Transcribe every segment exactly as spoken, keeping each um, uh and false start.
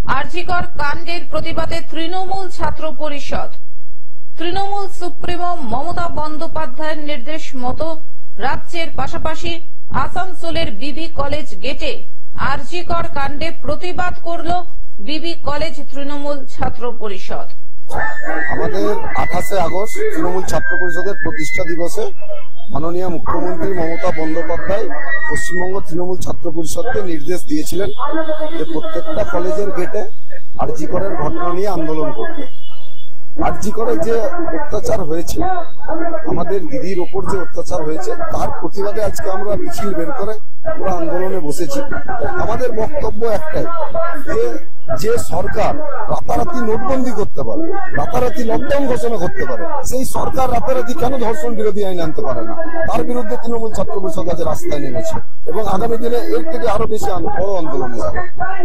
আরজিকর কাণ্ডের প্রতিবাদে তৃণমূল ছাত্র পরিষদ। তৃণমূল সুপ্রিমো মমতা বন্দ্যোপাধ্যায়ের নির্দেশ মতো রাজ্যের পাশাপাশি আসানসোলের বিবি কলেজ গেটে আরজিকর কাণ্ডে প্রতিবাদ করল বিবি কলেজ তৃণমূল ছাত্র পরিষদ। আমাদের আঠাশে আগস্ট তৃণমূল ছাত্র পরিষদের প্রতিষ্ঠা দিবসে মাননীয় মুখ্যমন্ত্রী মমতা বন্দ্যোপাধ্যায় পশ্চিমবঙ্গ তৃণমূল ছাত্র পরিষদকে নির্দেশ দিয়েছিলেন যে প্রত্যেকটা কলেজের গেটে আরজিকরের ঘটনা নিয়ে আন্দোলন করতে। আরজিকরে যে অত্যাচার হয়েছে, আমাদের দিদির ওপর যে অত্যাচার হয়েছে, তার প্রতিবাদে আজকে আমরা মিছিল বের করে পুরো আন্দোলনে বসেছি। আমাদের বক্তব্য একটাই, যে যে সরকার রাতারাতি নোটবন্দি করতে পারে, রাতারাতি লকডাউন ঘোষণা করতে পারে, সেই সরকার রাতারাতি কেন ধর্ষণ বিরোধী আইন আনতে পারে না? তার বিরুদ্ধে তৃণমূল ছাত্র পরিষদ আজ রাস্তায় নেমেছে এবং আগামী দিনে এর থেকে আরো বেশি বড় আন্দোলনে যাবে।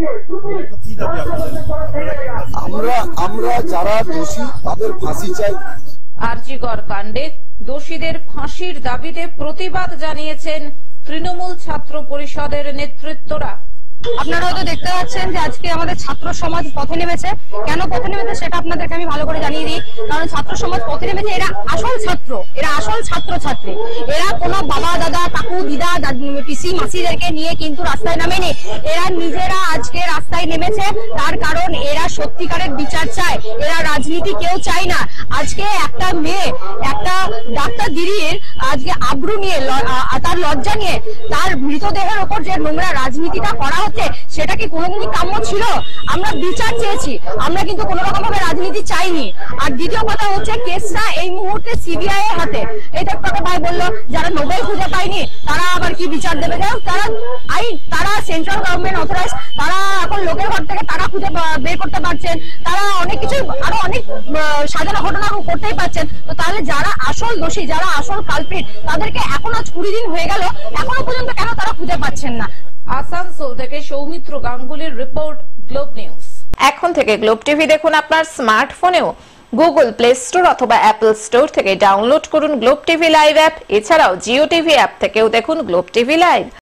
আমরা আমরা যারা দোষী তাদের ফাঁসি চাই। আরজিকর কাণ্ডে দোষীদের ফাঁসির দাবিতে প্রতিবাদ জানিয়েছেন তৃণমূল ছাত্র পরিষদের নেতৃত্বরা। আপনারা হয়তো দেখতে পাচ্ছেন যে আজকে আমাদের ছাত্র সমাজ পথে নেমেছে। কেন পথে নেমেছে সেটা আপনাদেরকে আমি ভালো করে জানিয়ে দিই। কারণ ছাত্র সমাজ পথে নেমেছে, এরা আসল ছাত্র, এরা আসল ছাত্র ছাত্রী। এরা কোনো বাবা দাদা কাকু দিদা পিসি মাসিদেরকে নিয়ে কিন্তু রাস্তায় নামেনি। এরা নিজেরা আজকে রাস্তায় নেমেছে, তার কারণ এরা সত্যিকারের বিচার চায়। এরা রাজনীতি কেউ চায় না। আজকে একটা মেয়ে, একটা ডাক্তার দিদির আজকে আব্রু নিয়ে, তার লজ্জা নিয়ে, তার মৃতদেহের ওপর যে নোংরা রাজনীতিটা করা হচ্ছে, সেটা কি কোনোদিনই কাম্য ছিল? আমরা বিচার চেয়েছি, আমরা কিন্তু কোন রকম ভাবে রাজনীতি চাইনি। আর দ্বিতীয় কথা হচ্ছে, কেসটা এই মুহূর্তে সিবিআই এর হাতে। এই দেখতে ভাই বললো যারা নোবেল খুঁজে পায়নি তারা আবার কি বিচার দেবে? যাই হোক, তারা আই তারা সেন্ট্রাল গভর্নমেন্ট অথরাইজ, তারা এখন লোকের ঘর থেকে টাকা খুঁজে বের করতে পারছেন, তারা অনেক কিছু আরো অনেক সাজানো ঘটনা করতেই পারছেন। তো তাহলে যারা আসল দোষী, যারা আসল কালপ্রিট, তাদেরকে এখন আজ কুড়ি দিন হয়ে গেল, এখনো পর্যন্ত কেন তারা খুঁজে পাচ্ছেন না? আসানসোল থেকে সৌমিত্র গাঙ্গুলির রিপোর্ট, গ্লোব নিউজ। এখন থেকে গ্লোব টিভি দেখুন আপনার স্মার্টফোনেও। গুগল প্লে স্টোর অথবা অ্যাপল স্টোর থেকে ডাউনলোড করুন গ্লোব টিভি লাইভ অ্যাপ। এছাড়াও জিও টিভি অ্যাপ থেকেও দেখুন গ্লোব টিভি লাইভ।